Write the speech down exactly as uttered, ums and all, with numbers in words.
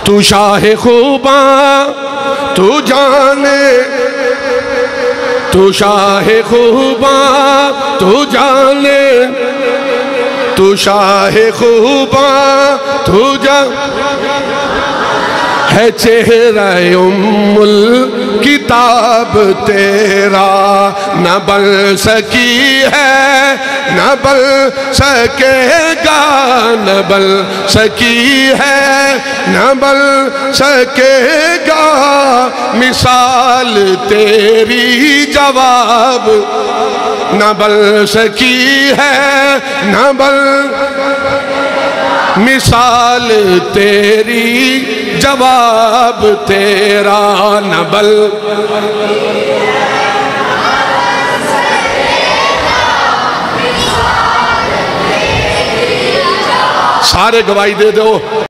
तू शाह खूबा तू जाने, तू शाह खूबा तू जाने, तू शाह खूबा तू जा है चेहरा उम्मुल किताब तेरा, न बन सकी है न बन सकेगा, न बन सकी है न बन सकेगा, मिसाल तेरी जवाब न बन सकी है न बन, मिसाल तेरी जवाब तेरा न बल। सारे गवाही दे दो।